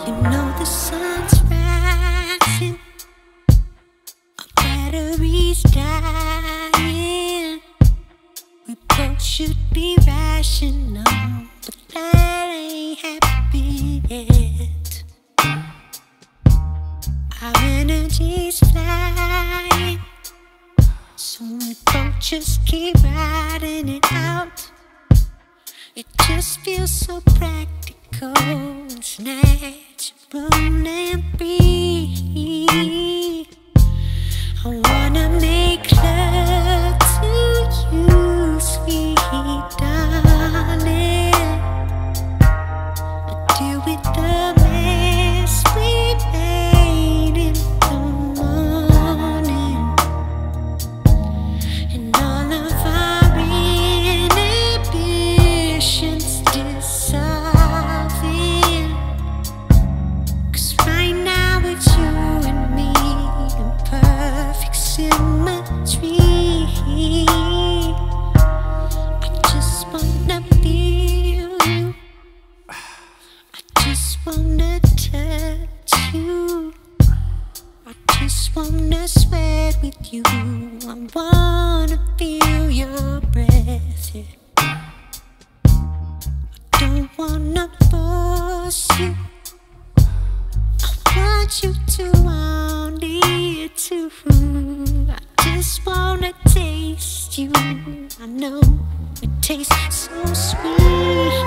You know the sun's rising, our battery's dying. We both should be rational, but that ain't happy yet. Our energy's flying, so we both just keep riding it out. It just feels so practical, it's natural and free. I wanna make love to you, sweet darling. I deal with the mess we made in the morning, and all of our inhibitions dissolving. 'Cause right now it's you and me in perfect symmetry. I just wanna feel you, I just wanna touch you, I just wanna sweat with you. I wanna feel your breath, yeah. I don't wanna force you, I want you to want it too. I just wanna taste you, I know it tastes so sweet.